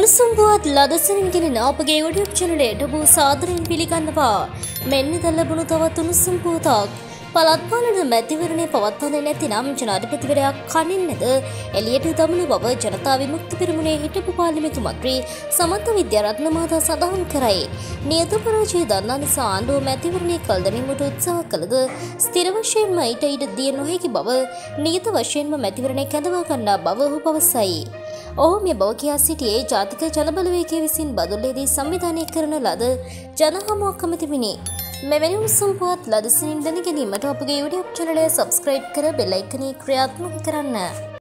උණුසුම් පුවත් ලදසනින් ගෙනෙන අපගේ YouTube channelයට ඔබ සාදරයෙන් පිළිගන්නවා. මෙන්න දැන් ලැබුණු තවත් උණුසුම් පුවතක්. පළාත් පාලන මැතිවරණය පවත්වන්නේ නැතිනම් ජනාධිපතිවරයා කනින්නද එළියට දමන බව ජනතා විමුක්ති පෙරමුණේ හිටපු පාර්ලිමේන්තු මන්ත්‍රී සමන්ත විද්‍යාරත්න මහතා සඳහන් කරයි. නියත පරාජය දන්නා නිසා ආණ්ඩුව මැතිවරණය කළ දැමීමට උත්සාහ කළද ස්ථිර වශයෙන්ම ඊට ඉඩ දිය නොහැකි බව නියත වශයෙන්ම මැතිවරණය කැඳවා ගන්නා බව ඔහු පවසයි. ඔහු මේ බව කියා සිටියේ ජාතික ජනබලවේගය විසින් බදුල්ලේදී සංවිධානය කරන ලද ජනහමුවක් කමිටුවිනි. මෙවැනි උණුසුම් පුවත් ලදසනින් දැන ගැනීමට අපගේ YouTube channel එක subscribe කර bell icon එක ක්‍රියාත්මක කරන්න.